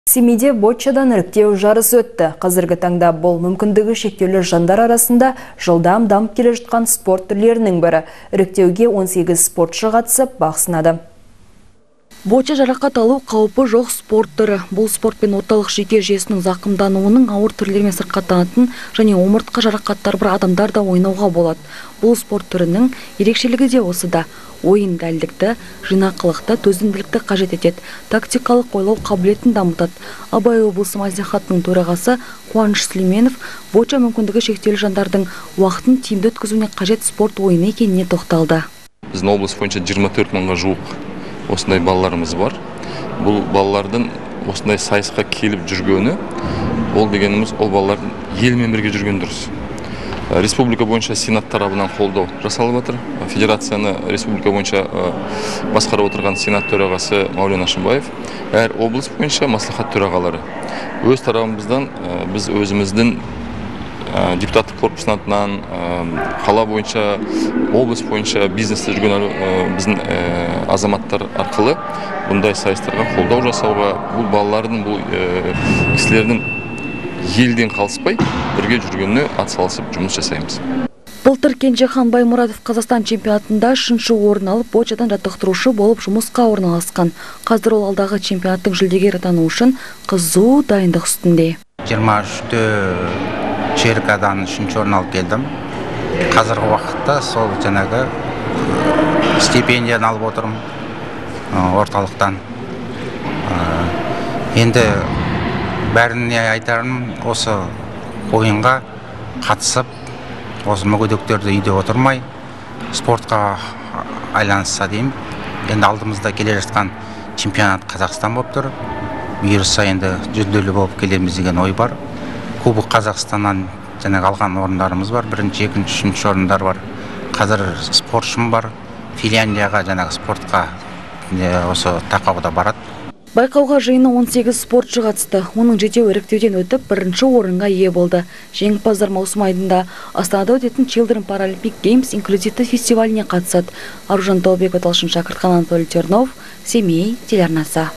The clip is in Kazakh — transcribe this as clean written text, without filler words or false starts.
Семейде боччадан іріктеу жарысы өтті. Қазіргі таңда бұл мүмкіндігі шектеулі жандар арасында жылдам дамып келе жатқан спорт түрлерінің бірі. Іріктеуге 18 спортшы қатысып бақ сынады. Боча жарақат алу қаупі жоқ спорт түрі. Бұл спортпен орталық жүйке жүйесінің зақымдануының ауыр түрлерімен сырқаттанатын және омыртқа жарақаттары бар адамдар да ойнауға болады. Бұл спорт түрінің ерекшелігі де осыда. Ойын дәлдікті, жинақылықты, төзімділікті қажет етеді. Тактикалық ойлау қабілетін дамытады. Абай облысы мәслихатының төрағасы Қуаныш Сүлейменов боча мүмкіндігі шектеулі жандардың уақытын тиімді өткізуіне қажет спорт ойыны екеніне тоқталды. Біздің облыс бойынша 24 мыңға жуық осындай балаларымыз бар. Бұл балалардың осындай сайысқа келіп жүргені, ол дегеніміз ол балалардың елмен бірге жүрген дұрыс. Республика бойынша сенат тарабынан қолдау жасалып жатыр. Федерацияны республика бойынша басқарып отырған сенат төрағасы Маулен Ашимбаев, әр облыс бойынша маслихат төрағалары. Өз тарабымыздан біз өзіміздің депутаттық корпусының атынан, қала бойынша, облыс бойынша бизнесте жүрген біздің азаматтар арқылы бұндай сайыстарға қолдау жасауға, бұл балалардың, бұл кісілердің елден қалыспай бірге жүргеніне атсалысып жұмыс жасаймыз. Былтыр Кенжехан Баймұратов Қазақстан чемпионатында 3-ші орын алып, бочадан жаттықтырушы болып жұмысқа орналасқан. Қазір ол алдағы чемпионаттың жүлдегері атану үшін қызу дайындық үстінде. 23-те ЧРК-дан 3-ші орын алып келдім. Қазіргі уақытта сол жаңағы стипендияны алып отырмын орталықтан. Енді бәріне айтарым, осы ойынға қатысып, осы мүгедектерді үйде отырмай, спортқа айланысса деймін. Енді алдымызда келе жатқан чемпионат Қазақстан болып тұр. Бұйырса енді жүлделі болып келеміз деген ой бар. Кубок Қазақстаннан жаңағы алған орындарымыз бар. 1-ші, 2-ші, 3-ші орындар бар. Қазір спортшым бар. Финляндияға жаңағы спортқа осы тақауда барады. Байқауға жиыны 18 спортшы қатысты. Оның 7-еуі іріктеуден өтіп, 1-ші орынға ие болды. Жеңімпаздар маусым айында Астанада өтетін Children Paralympic Games инклюзивті фестиваліне қатысады. Аружан Таубеков, Талшын Шәкіртхан, Анатолий Тернов, Семей телеарнасы.